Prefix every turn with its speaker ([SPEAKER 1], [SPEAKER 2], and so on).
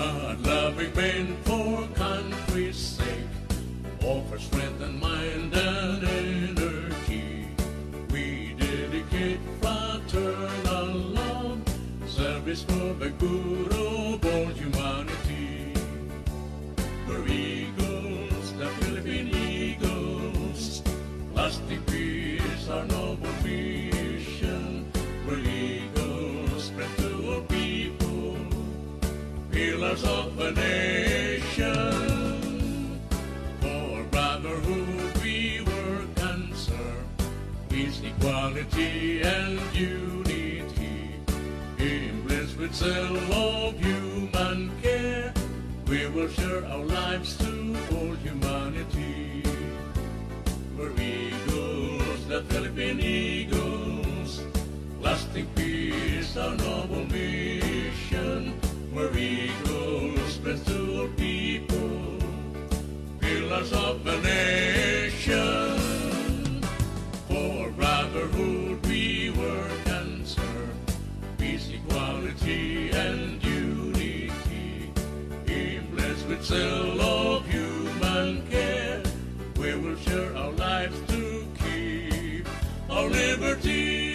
[SPEAKER 1] God-loving men for country's sake, offer strength and mind and energy. We dedicate fraternal love, service for the good of all humanity. We're eagles, the Philippine Eagles, lasting peace, our noble mission. We're eagles, spread to all people, pillars of a nation. For brotherhood we work and serve, peace, equality, and unity. Blessed with zeal of human care, we will share our lives to all humanity. We're eagles, the Philippine Eagles, lasting peace, our noble mission. We're eagles, spread to all people, pillars of the nation. For brotherhood we work and serve, peace, equality, and unity. Blessed with zeal of human care, we will share our lives to keep our liberty.